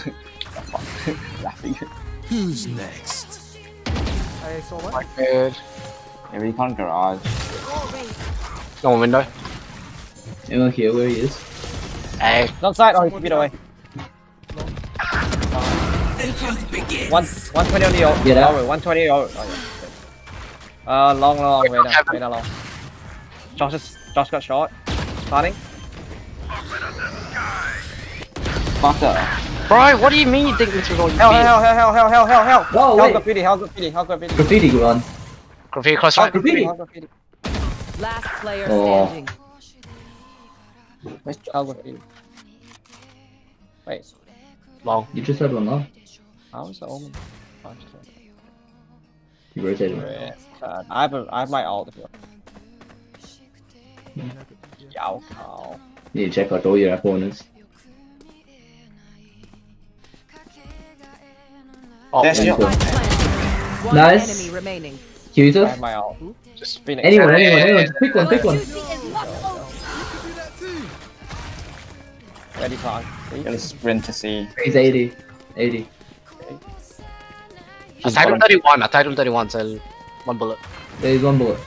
Laughing. Who's next? I saw one. Quite good. Yeah, recon garage. No one window. Anyone here where he is? Hey. Not side, oh, he's a bit away. 120 on the ult. Get out. Oh, 120 ult. Oh, yeah. Long, wait now, long. Josh got shot. Starting. Butter. Bro, what do you mean you think this was all you Hell. Oh, wait. Hell graffiti. Graffiti go on. Graffiti cross right. Graffiti. Last player Oh. standing. Where's Hell graffiti? Wait, Long. You just had one long. how is the omen? Oh, You rotated. I have my ult if you want. Yow, cow. You need to check out all your opponents. Oh, That's your- One Nice. enemy remaining. I Q's. have my ult. Just Phoenix. Anyone. Pick one. Ready, Pong. Gonna sprint to see. He's 80. I tagged him 31. I tagged him 31, so 1 bullet. There's one bullet.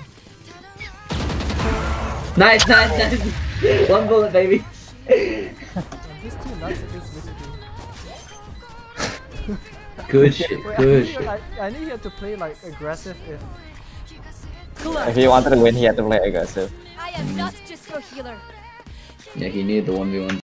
Nice. 1 bullet, baby. These two nuts against this team. Good shit. Wait, Good shit. I knew he had to play like aggressive if. If he wanted to win, he had to play aggressive. I am not just your healer. Yeah, he needed the 1v1.